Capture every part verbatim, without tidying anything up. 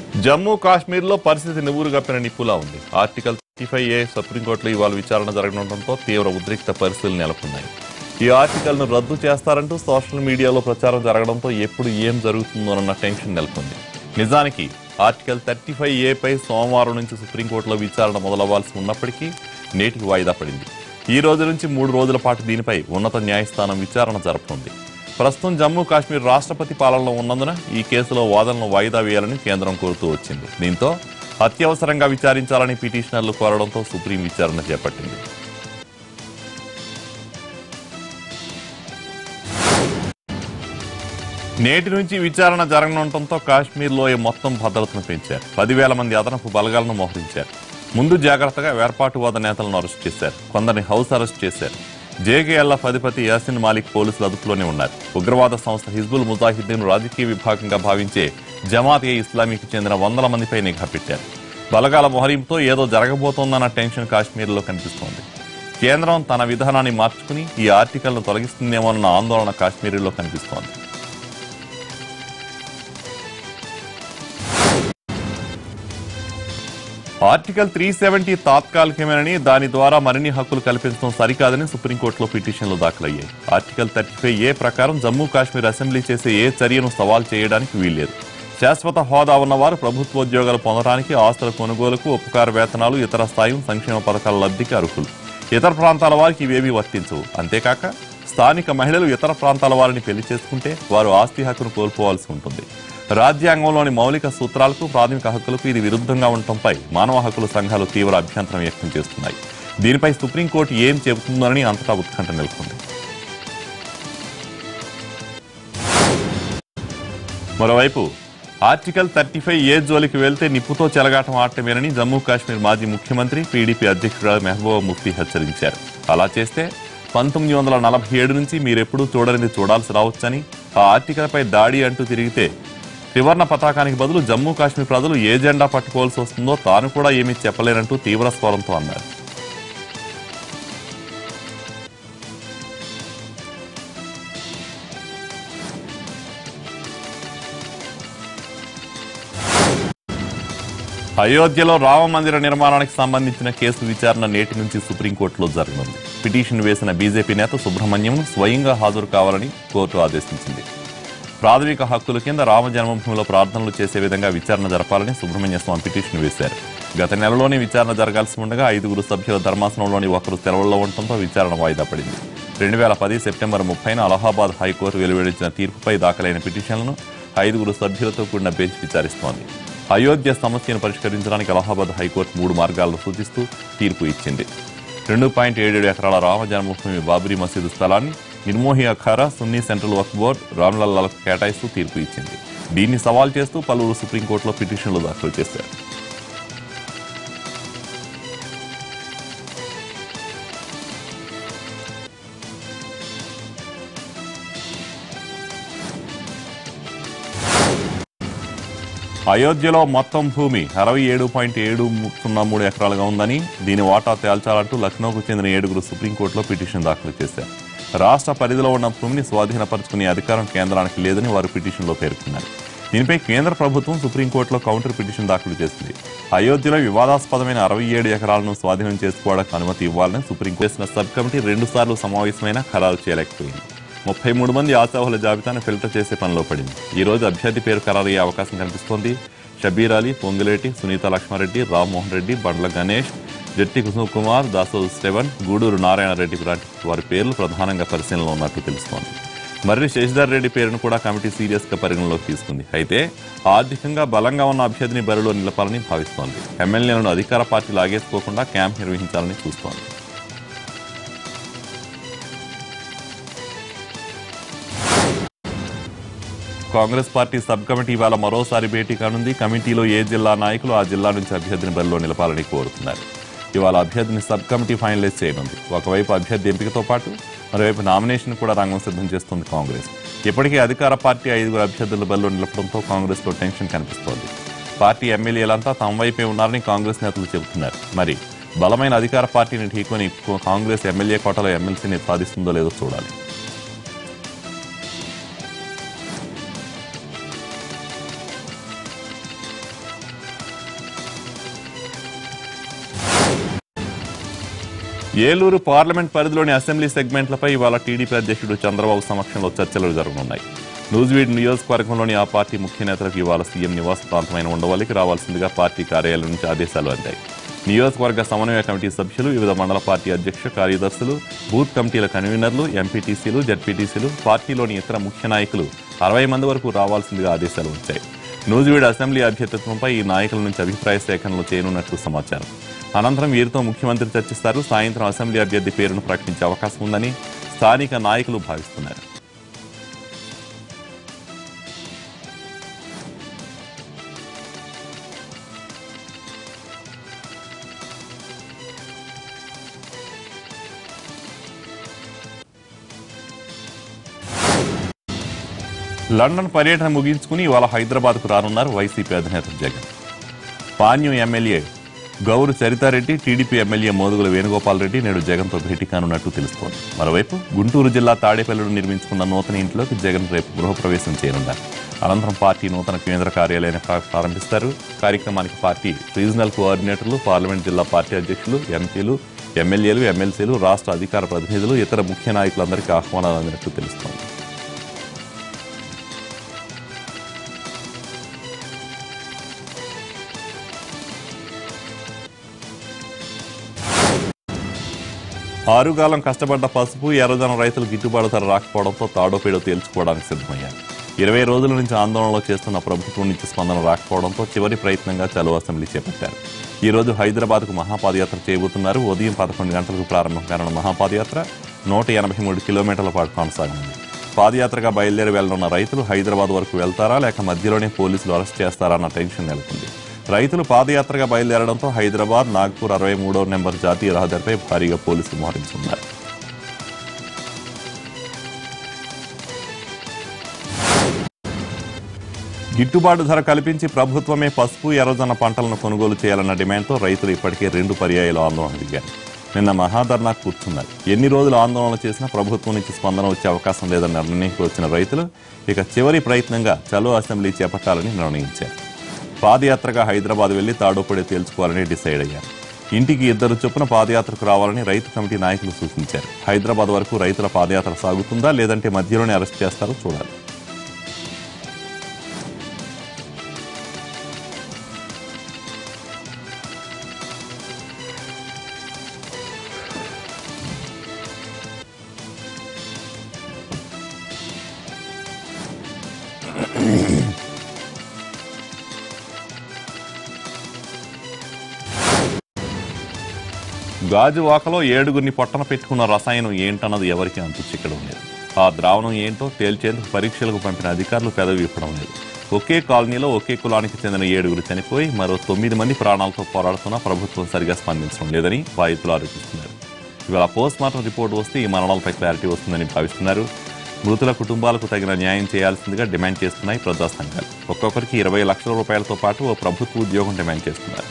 జమ్మూ కాశ్మీర్లో పరిస్థితి నివురుగప్పిన నిప్పులా ఉంది. ఆర్టికల్ థర్టీ ఫైవ్ ఏ సుప్రీంకోర్టులో ఇవాళ విచారణ జరగనుండటంతో తీవ్ర ఉద్రిక్త పరిస్థితులు నెలకొన్నాయి. ఈ ఆర్టికల్ను రద్దు చేస్తారంటూ సోషల్ మీడియాలో ప్రచారం జరగడంతో ఎప్పుడు ఏం జరుగుతుందోనన్న టెన్షన్ నెలకొంది. నిజానికి ఆర్టికల్ థర్టీ ఫైవ్ ఏ పై సోమవారం నుంచి సుప్రీంకోర్టులో విచారణ మొదలవ్వాల్సి ఉన్నప్పటికీ నేటికి వాయిదా పడింది. ఈ రోజు నుంచి మూడు రోజుల పాటు దీనిపై ఉన్నత న్యాయస్థానం విచారణ జరపనుంది. ప్రస్తుతం జమ్మూ కాశ్మీర్ రాష్ట్రపతి పాలనలో ఉన్నందున ఈ కేసులో వాదనలు వాయిదా వేయాలని కేంద్రం కోరుతూ వచ్చింది. దీంతో అత్యవసరంగా విచారించాలని పిటిషనర్లు కోరడంతో సుప్రీం విచారణ చేపట్టింది. నేటి నుంచి విచారణ జరగనుండటంతో కాశ్మీర్లో మొత్తం భద్రతను పెంచారు. పదివేల మంది అదనపు బలగాలను మోహరించారు. ముందు జాగ్రత్తగా వేర్పాటువాద నేతలను అరెస్ట్ చేశారు. కొందరిని హౌస్ అరెస్ట్ చేశారు. జేకేఎల్ఎఫ్ అధిపతి యాసిన్ మాలిక్ పోలీసుల అదుపులోనే ఉన్నారు. ఉగ్రవాద సంస్థ హిజ్బుల్ ముజాహిద్దీన్ రాజకీయ విభాగంగా భావించే జమాత్ ఏ ఇస్లామీకి చెందిన వందల మందిపై నిఘా పెట్టారు. బలగాల మోహరింపుతో ఏదో జరగబోతోందన్న టెన్షన్ కాశ్మీర్లో కనిపిస్తోంది. కేంద్రం తన విధానాన్ని మార్చుకుని ఈ ఆర్టికల్ను తొలగిస్తుందేమోనన్న ఆందోళన కాశ్మీర్లో కనిపిస్తోంది. ఆర్టికల్ త్రీ సెవెంటీ తాత్కాలికమేనని దాని ద్వారా మరిన్ని హక్కులు కల్పించడం సరికాదని సుప్రీంకోర్టులో పిటిషన్లు దాఖలయ్యాయి. ఆర్టికల్ థర్టీ ఫైవ్ ఏ ప్రకారం జమ్మూ కాశ్మీర్ అసెంబ్లీ చేసే ఏ చర్యను సవాల్ చేయడానికి వీల్లేదు. శాశ్వత హోదా ఉన్నవారు ప్రభుత్వోద్యోగాలు పొందడానికి, ఆస్తుల కొనుగోలుకు, ఉపకార వేతనాలు, ఇతర స్థాయి సంక్షేమ పథకాల లబ్ధికి అర్హులు. ఇతర ప్రాంతాల వారికి ఇవేవీ వర్తించవు. అంతేకాక స్థానిక మహిళలు ఇతర ప్రాంతాల వారిని పెళ్లి చేసుకుంటే వారు ఆస్తి హక్కును కోల్పోవాల్సి ఉంటుంది. రాజ్యాంగంలోని మౌలిక సూత్రాలకు, ప్రాథమిక హక్కులకు ఇది విరుద్ధంగా ఉండటంపై మానవ హక్కుల సంఘాలు తీవ్ర అభ్యంతరం వ్యక్తం చేస్తున్నాయి. దీనిపై సుప్రీంకోర్టు ఏం చెబుతుందని అంతటా ఉత్కంఠ నెలకొంది. మరోవైపు ఆర్టికల్ థర్టీ ఫైవ్ ఏ జోలికి వెళ్తే నిప్పుతో చెలగాటం ఆడటమేనని జమ్మూ కాశ్మీర్ మాజీ ముఖ్యమంత్రి, పీడీపీ అధ్యక్షుడు మెహబూబా ముఫ్తీ హెచ్చరించారు. అలా చేస్తే పంతొమ్మిది వందల నలభై ఏడు నుంచి మీరెప్పుడూ చూడనిది చూడాల్సి రావచ్చని, ఆ ఆర్టికల్పై దాడి అంటూ తిరిగితే త్రివర్ణ పతాకానికి బదులు జమ్మూ కాశ్మీర్ ప్రజలు ఏ జెండా పట్టుకోవాల్సి వస్తుందో తాను కూడా ఏమీ చెప్పలేనంటూ తీవ్ర స్వరంతో అన్నారు. అయోధ్యలో రామ మందిర నిర్మాణానికి సంబంధించిన కేసు విచారణ నేటి నుంచి సుప్రీంకోర్టులో జరగనుంది. పిటిషన్ వేసిన బీజేపీ నేత సుబ్రహ్మణ్యం స్వయంగా హాజరు కావాలని కోర్టు ఆదేశించింది. ప్రాథమిక హక్కుల కింద రామ జన్మభూమిలో ప్రార్థనలు చేసే విధంగా విచారణ జరపాలని సుబ్రహ్మణ్య స్వామి పిటిషన్ వేశారు. గత నెలలోనే విచారణ జరగాల్సి ఉండగా ఐదుగురు సభ్యుల ధర్మాసనంలోని ఒకరు సెలవుల్లో ఉండటంతో విచారణ వాయిదా పడింది. రెండు వేల పది సెప్టెంబర్ ముప్పైన అలహాబాద్ హైకోర్టు వెలువడించిన తీర్పుపై దాఖలైన పిటిషన్లను ఐదుగురు సభ్యులతో కూడిన బెంచ్ విచారిస్తోంది. అయోధ్య సమస్యను పరిష్కరించడానికి అలహాబాద్ హైకోర్టు మూడు మార్గాలను సూచిస్తూ తీర్పు ఇచ్చింది. రెండు పాయింట్ ఏడేడు ఎకరాల రామ జన్మభూమి బాబ్రీ మసీదు స్థలాన్ని నిర్మోహి అఖారా, సున్నీ సెంట్రల్ వక్ఫ్ బోర్డు, రామ్లల్లాలకు కేటాయిస్తూ తీర్పు ఇచ్చింది. దీన్ని సవాల్ చేస్తూ పలువురు సుప్రీంకోర్టులో పిటిషన్లు దాఖలు చేశారు. అయోధ్యలో మొత్తం భూమి అరవై ఏడు పాయింట్ ఏడు సున్నా మూడు ఎకరాలుగా ఉందని, దీని వాటా తేల్చాలంటూ లక్నోకు చెందిన ఏడుగురు సుప్రీంకోర్టులో పిటిషన్ దాఖలు చేశారు. రాష్ట్ర పరిధిలో ఉన్న భూమిని స్వాధీనపరుచుకునే అధికారం కేంద్రానికి లేదని వారు పిటిషన్లో పేర్కొన్నారు. దీనిపై కేంద్ర ప్రభుత్వం సుప్రీంకోర్టులో కౌంటర్ పిటిషన్ దాఖలు చేసింది. అయోధ్యలో వివాదాస్పదమైన అరవై ఏడు ఎకరాలను స్వాధీనం చేసుకోవడానికి అనుమతి ఇవ్వాలని సుప్రీంకోర్టు వేసిన సబ్ కమిటీ రెండు సార్లు సమావేశమైన ఖరారు చేయలేకపోయింది. ముప్పై మూడు మంది ఆశావహుల జాబితాను ఫిల్టర్ చేసే పనిలో పడింది. ఈ రోజు అభ్యర్థి పేరు ఖరారయ్యే అవకాశం కనిపిస్తోంది. షబీర్ అలీ, పొంగిలేటి, సునీత లక్ష్మారెడ్డి, రామ్మోహన్ రెడ్డి, బండ్ల గణేష్, జట్టి కుసుమ్ కుమార్, దాసోజు శ్రవణ్, గూడూరు నారాయణ రెడ్డి లాంటి వారి పేర్లు ప్రధానంగా పరిశీలనలో ఉన్నట్టు తెలుస్తోంది. మర్రి శశిధర్ రెడ్డి పేరును కూడా కమిటీ సీరియస్ గా పరిగణలోకి తీసుకుంది. అయితే ఆర్థికంగా బలంగా ఉన్న అభ్యర్థిని బరిలో నిలపాలని భావిస్తోంది. ఎమ్మెల్యేలను అధికార పార్టీ లాగేసుకోకుండా క్యాంప్ నిర్వహించాలని చూస్తోంది. కాంగ్రెస్ పార్టీ సబ్ కమిటీ ఇవాళ మరోసారి భేటీ కానుంది. కమిటీలో ఏ జిల్లా నాయకులు ఆ జిల్లా నుంచి అభ్యర్థిని బరిలో నిలపాలని కోరుతున్నారు. ఇవాళ అభ్యర్థిని సబ్ కమిటీ ఫైనలైజ్ చేయనుంది. ఒకవైపు అభ్యర్థి ఎంపికతో పాటు మరోవైపు నామినేషన్ కూడా రంగం సిద్ధం చేస్తుంది కాంగ్రెస్. ఇప్పటికే అధికార పార్టీ ఐదుగురు అభ్యర్థుల బరిలో నిలపడంతో కాంగ్రెస్ లో టెన్షన్ కనిపిస్తోంది. పార్టీ ఎమ్మెల్యేలంతా తమ వైపే ఉన్నారని కాంగ్రెస్ నేతలు చెబుతున్నారు. మరి బలమైన అధికార పార్టీని ఢీకొని కాంగ్రెస్ ఎమ్మెల్యే కోటలో ఎమ్మెల్సీని సాధిస్తుందో లేదో చూడాలి. ఏలూరు పార్లమెంట్ పరిధిలోని అసెంబ్లీ సెగ్మెంట్లపై ఇవాళ టీడీపీ అధ్యక్షుడు చంద్రబాబు సమక్షంలో చర్చలు జరగనున్నాయి. నూజివీడ్ నియోజకవర్గంలోని ఆ పార్టీ ముఖ్య నేతలకు ఇవాళ సీఎం నివాస ప్రాంతమైన ఉండవల్లికి రావాల్సిందిగా పార్టీ కార్యాలయం నుంచి ఆదేశాలు అందాయి. నియోజకవర్గ సమన్వయ కమిటీ సభ్యులు, వివిధ మండల పార్టీ అధ్యక్ష కార్యదర్శులు, బూత్ కమిటీల కన్వీనర్లు, ఎంపీటీసీలు, జడ్పీటీసీలు, పార్టీలోని ఇతర ముఖ్య నాయకులు అరవై మంది వరకు రావాల్సిందిగా ఆదేశాలు వచ్చాయి. నూజివీడ్ అసెంబ్లీ అభ్యర్థిత్వంపై ఈ నాయకుల నుంచి అభిప్రాయ సేకరణలు చేయనున్నట్లు సమాచారం. అనంతరం వీరితో ముఖ్యమంత్రి చర్చిస్తారు. సాయంత్రం అసెంబ్లీ అభ్యర్థి పేరును ప్రకటించే అవకాశం ఉందని స్థానిక నాయకులు భావిస్తున్నారు. లండన్ పర్యటన ముగించుకుని ఇవాళ హైదరాబాద్కు రానున్నారు వైసీపీ అధినేత జగన్. పాణ్యం ఎమ్మెల్యే గౌరు చరితారెడ్డి, టీడీపీ ఎమ్మెల్యే మోదుగుల వేణుగోపాల్ రెడ్డి నేడు జగన్తో భేటీ కానున్నట్టు తెలుస్తోంది. మరోవైపు గుంటూరు జిల్లా తాడేపల్లిలో నిర్మించుకున్న నూతన ఇంట్లోకి జగన్ రేపు గృహప్రవేశం చేయనున్నారు. అనంతరం పార్టీ నూతన కేంద్ర కార్యాలయాన్ని ప్రారంభిస్తారు. కార్యక్రమానికి పార్టీ రీజనల్ కోఆర్డినేటర్లు, పార్లమెంట్ జిల్లా పార్టీ అధ్యక్షులు, ఎంపీలు, ఎమ్మెల్యేలు, ఎమ్మెల్సీలు, రాష్ట్ర అధికార ప్రతినిధులు, ఇతర ముఖ్య నాయకులందరికీ ఆహ్వానాలు అందినట్టు తెలుస్తోంది. ఆరుగాలం కష్టపడ్డ పసుపు, ఎర్రజనం రైతులు గిట్టుబాటు ధర రాకపోవడంతో తాడోపేడో తేల్చుకోవడానికి సిద్ధమయ్యారు. ఇరవై రోజుల నుంచి ఆందోళనలో చేస్తున్న ప్రభుత్వం నుంచి స్పందన రాకపోవడంతో చివరి ప్రయత్నంగా చలో అసెంబ్లీ చేపట్టారు. ఈ రోజు హైదరాబాద్కు మహాపాదయాత్ర చేయబోతున్నారు. ఉదయం పదకొండు గంటలకు ప్రారంభం కానున్న మహాపాదయాత్ర నూట ఎనభై మూడు కిలోమీటర్ల పాటు కొనసాగనుంది. పాదయాత్రగా బయలుదేరి వెళ్లనున్న రైతులు హైదరాబాద్ వరకు వెళ్తారా లేక మధ్యలోనే పోలీసులు అరెస్ట్ చేస్తారా అన్న టెన్షన్ నెలకొంది. రైతులు పాదయాత్రగా బయలుదేరడంతో హైదరాబాద్, నాగ్పూర్ అరవై మూడో నెంబర్ జాతీయ రహదారిపై భారీగా పోలీసులు మోహరించున్నారు. గిట్టుబాటు ధర కల్పించి ప్రభుత్వమే పసుపు, ఎర్రజొన్న పంటలను కొనుగోలు చేయాలన్న డిమాండ్తో రైతులు ఇప్పటికే రెండు పర్యాయాలు ఆందోళన దిగారు. నిన్న మహాధర్నా కూర్చున్నారు. ఎన్ని రోజులు ఆందోళన చేసినా ప్రభుత్వం నుంచి స్పందన వచ్చే అవకాశం లేదన్న నిర్ణయానికి వచ్చిన రైతులు ఇక చివరి ప్రయత్నంగా చలో అసెంబ్లీ చేపట్టాలని నిర్ణయించారు. పాదయాత్రగా హైదరాబాద్ వెళ్లి తాడోపడే తేల్చుకోవాలని డిసైడ్ అయ్యారు. ఇంటికి ఇద్దరు చొప్పున పాదయాత్రకు రావాలని రైతు కమిటీ నాయకులు సూచించారు. హైదరాబాద్ వరకు రైతుల పాదయాత్ర సాగుతుందా లేదంటే మధ్యలోనే అరెస్ట్ చేస్తారో చూడాలి. గాజువాకలో ఏడుగురిని పొట్టన పెట్టుకున్న రసాయనం ఏంటన్నది ఎవరికీ అంతు చిక్కడం లేదు. ఆ ద్రావణం ఏంటో తేల్చేందుకు పరీక్షలకు పంపిన అధికారులు పెదవి విప్పడం లేదు. ఒకే కాలనీలో ఒకే కులానికి చెందిన ఏడుగురు చనిపోయి మరో తొమ్మిది మంది ప్రాణాలతో పోరాడుతున్నా ప్రభుత్వం సరిగా స్పందించడం లేదని బాధితులు ఆరోపిస్తున్నారు. ఇవాళ పోస్ట్ మార్టం రిపోర్టు వస్తే ఈ మరణాలపై క్లారిటీ వస్తుందని భావిస్తున్నారు. మృతుల కుటుంబాలకు తగిన న్యాయం చేయాల్సిందిగా డిమాండ్ చేస్తున్నాయి ప్రజా సంఘాలు. ఒక్కొక్కరికి ఇరవై లక్షల రూపాయలతో పాటు ఓ ప్రభుత్వ ఉద్యోగం డిమాండ్ చేస్తున్నారు.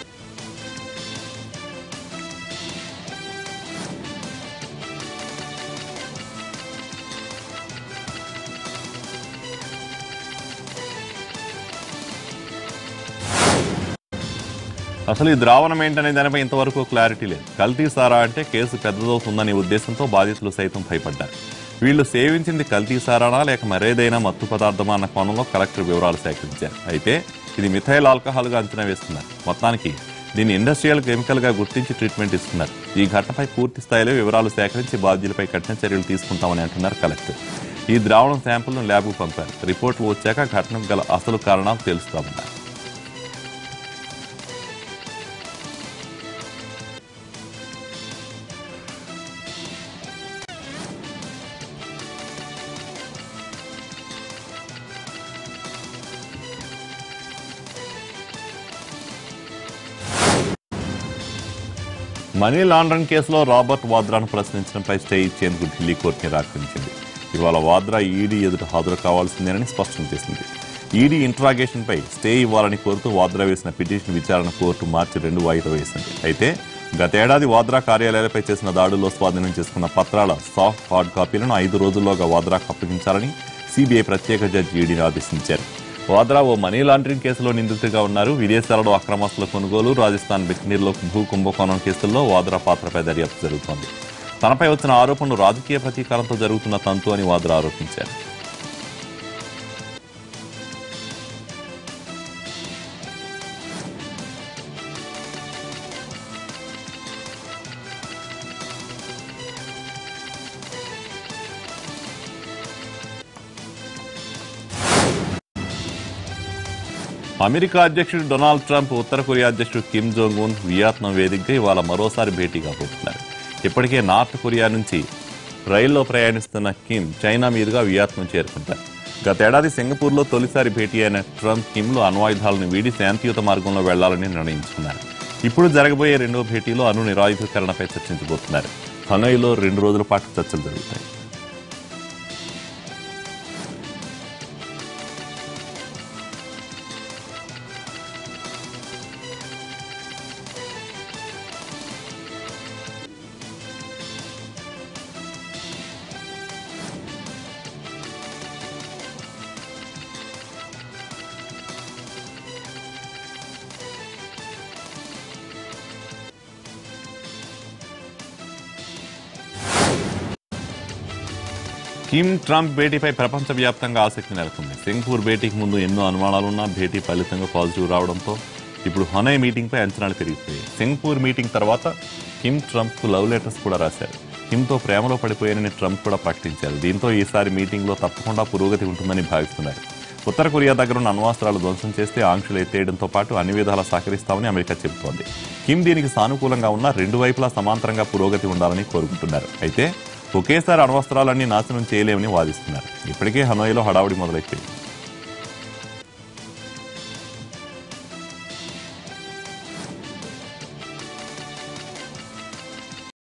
అసలు ఈ ద్రావణం ఏంటనే దానిపై ఇంతవరకు క్లారిటీ లేదు. కల్తీ సారా అంటే కేసు పెద్దదవుతుందనే ఉద్దేశంతో బాధితులు సైతం భయపడ్డారు. వీళ్లు సేవించింది కల్తీ సారానా లేక మరేదైనా మత్తు పదార్థమా అన్న కోణంలో కలెక్టర్ వివరాలు సేకరించారు. అయితే ఇది మిథైల్ ఆల్కహాల్గా అంచనా వేస్తున్నారు. మొత్తానికి దీన్ని ఇండస్ట్రియల్ కెమికల్గా గుర్తించి ట్రీట్మెంట్ ఇస్తున్నారు. ఈ ఘటనపై పూర్తి స్థాయిలో వివరాలు సేకరించి బాధ్యులపై కఠిన చర్యలు తీసుకుంటామని అంటున్నారు కలెక్టర్. ఈ ద్రావణం శాంపుల్ను ల్యాబ్కు పంపారు. రిపోర్టులు వచ్చాక ఘటనకు గల అసలు కారణాలు తెలుస్తామన్నారు. మనీ లాండరింగ్ కేసులో రాబర్ట్ వాద్రాను ప్రశ్నించడంపై స్టే ఇచ్చేందుకు ఢిల్లీ కోర్టు నిరాకరించింది. ఇవాళ వాద్రా ఈడీ ఎదుట హాజరు కావాల్సిందేనని స్పష్టం చేసింది. ఈడీ ఇంట్రాగేషన్పై స్టే ఇవ్వాలని కోరుతూ వాద్రా వేసిన పిటిషన్ విచారణ కోర్టు మార్చి రెండు వాయిదా వేసింది. అయితే గతేడాది వాద్రా కార్యాలయాలపై చేసిన దాడుల్లో స్వాధీనం చేసుకున్న పత్రాల సాఫ్ట్ హార్డ్ కాపీలను ఐదు రోజుల్లోగా వాద్రాకు అప్పగించాలని సిబిఐ ప్రత్యేక జడ్జి ఈడీని ఆదేశించారు. వాద్రా ఓ మనీ లాండరింగ్ కేసులో నిందితుడిగా ఉన్నారు. విదేశాలలో అక్రమస్తుల కొనుగోలు, రాజస్థాన్ బికనీర్లో భూ కుంభకోణం కేసుల్లో వాద్రా పాత్రపై దర్యాప్తు జరుగుతోంది. తనపై వచ్చిన ఆరోపణలు రాజకీయ ప్రతీకారంతో జరుగుతున్న తంతు అని వాద్రా ఆరోపించారు. అమెరికా అధ్యక్షుడు డొనాల్డ్ ట్రంప్, ఉత్తర కొరియా అధ్యక్షుడు కిమ్ జోంగ్ ఉన్ వియత్నాం వేదికగా ఇవాళ మరోసారి భేటీ కాబోతున్నారు. ఇప్పటికే నార్త్ కొరియా నుంచి రైల్లో ప్రయాణిస్తున్న కిమ్ చైనా మీదుగా వియత్నాం చేరుకుంటారు. గతేడాది సింగపూర్లో తొలిసారి భేటీ అయిన ట్రంప్ కిమ్లు అణ్వాయుధాలను వీడి శాంతియుత మార్గంలో వెళ్లాలని నిర్ణయించుకున్నారు. ఇప్పుడు జరగబోయే రెండో భేటీలో అణు నిరాయుధీకరణపై చర్చించబోతున్నారు. హనోయిలో రెండు రోజుల పాటు చర్చలు జరుగుతాయి. కిమ్ ట్రంప్ భేటీపై ప్రపంచవ్యాప్తంగా ఆసక్తి నెలకొంది. సింగపూర్ భేటీకి ముందు ఎన్నో అనుమానాలున్నా భేటీ ఫలితంగా పాజిటివ్ రావడంతో ఇప్పుడు హనోయ్ మీటింగ్పై అంచనాలు పెరిగిపోయాయి. సింగపూర్ మీటింగ్ తర్వాత కిమ్ ట్రంప్కు లవ్ లెటర్స్ కూడా రాశారు. కిమ్తో ప్రేమలో పడిపోయానని ట్రంప్ కూడా ప్రకటించారు. దీంతో ఈసారి మీటింగ్లో తప్పకుండా పురోగతి ఉంటుందని భావిస్తున్నారు. ఉత్తర కొరియా దగ్గరున్న అణ్వాస్త్రాలు ధ్వంసం చేస్తే ఆంక్షలు ఎత్తేయడంతో పాటు అన్ని విధాలా సహకరిస్తామని అమెరికా చెబుతోంది. కిమ్ దీనికి సానుకూలంగా ఉన్న రెండు వైపులా సమాంతరంగా పురోగతి ఉండాలని కోరుకుంటున్నారు. అయితే ఒకేసారి అణ్వస్త్రాలన్నీ నాశనం చేయలేమని వాదిస్తున్నారు. ఇప్పటికే హనోయిలో హడావుడి మొదలైపోయింది.